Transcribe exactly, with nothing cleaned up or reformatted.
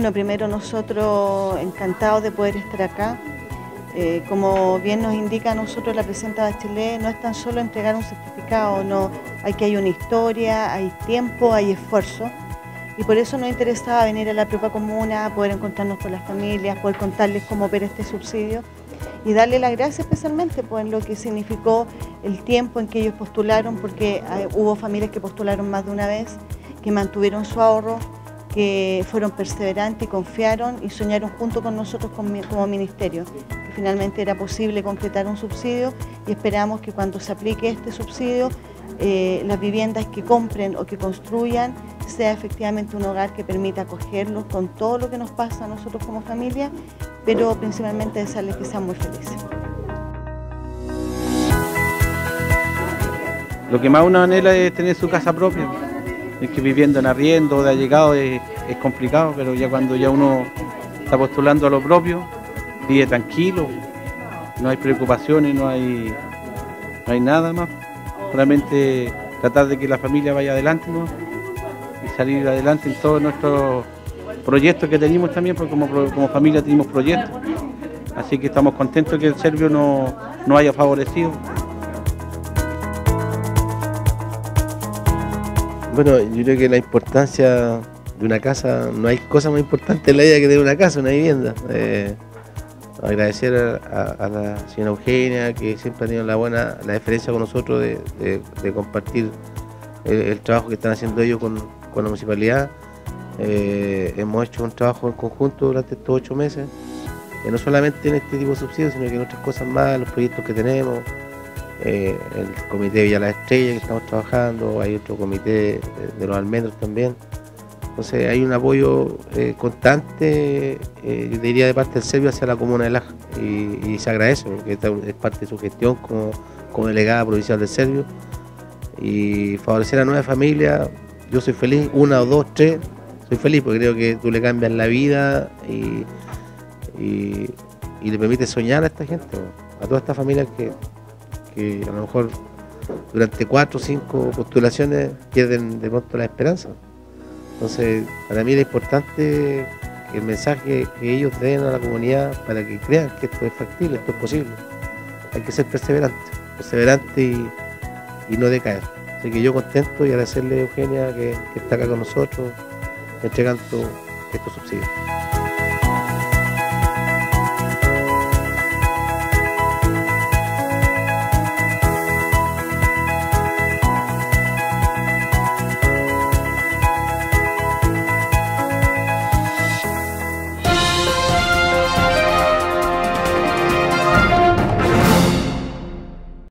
Bueno, primero nosotros encantados de poder estar acá. Eh, como bien nos indica a nosotros la presidenta Bachelet, no es tan solo entregar un certificado, no, aquí hay una historia, hay tiempo, hay esfuerzo. Y por eso nos interesaba venir a la propia comuna, poder encontrarnos con las familias, poder contarles cómo opera este subsidio y darle las gracias especialmente por lo que significó el tiempo en que ellos postularon, porque hay, hubo familias que postularon más de una vez, que mantuvieron su ahorro, que fueron perseverantes y confiaron y soñaron junto con nosotros como, como ministerio, que finalmente era posible concretar un subsidio y esperamos que cuando se aplique este subsidio, eh, las viviendas que compren o que construyan sea efectivamente un hogar que permita acogerlos con todo lo que nos pasa a nosotros como familia, pero principalmente desearles que sean muy felices. Lo que más uno anhela es tener su casa propia. Es que viviendo en arriendo o de allegado es, es complicado, pero ya cuando ya uno está postulando a lo propio, vive tranquilo, no hay preocupaciones, no hay, no hay nada más. Solamente tratar de que la familia vaya adelante, ¿no? Y salir adelante en todos nuestros proyectos que tenemos también, porque como, como familia tenemos proyectos. Así que estamos contentos que el Servio nos no haya favorecido. Bueno, yo creo que la importancia de una casa, no hay cosa más importante en la vida que tener una casa, una vivienda. Eh, agradecer a, a, a la señora Eugenia, que siempre ha tenido la buena, la deferencia con nosotros de, de, de compartir el, el trabajo que están haciendo ellos con, con la municipalidad. Eh, hemos hecho un trabajo en conjunto durante estos ocho meses, eh, no solamente en este tipo de subsidios, sino que en otras cosas más, los proyectos que tenemos. Eh, el comité Villa Las Estrellas que estamos trabajando, hay otro comité de, de los almendros también. Entonces hay un apoyo eh, constante, eh, yo diría de parte del Servio hacia la comuna de Laja, y, y se agradece porque esta es parte de su gestión como, como delegada provincial del Servio, y favorecer a nueve familias. Yo soy feliz, una o dos, tres, soy feliz porque creo que tú le cambias la vida y, y, y le permites soñar a esta gente, a todas estas familias que que a lo mejor durante cuatro o cinco postulaciones pierden de pronto la esperanza. Entonces, para mí era importante que el mensaje que ellos den a la comunidad para que crean que esto es factible, esto es posible. Hay que ser perseverante, perseverante y, y no decaer. Así que yo contento y agradecerle a Eugenia que, que está acá con nosotros entregando estos subsidios.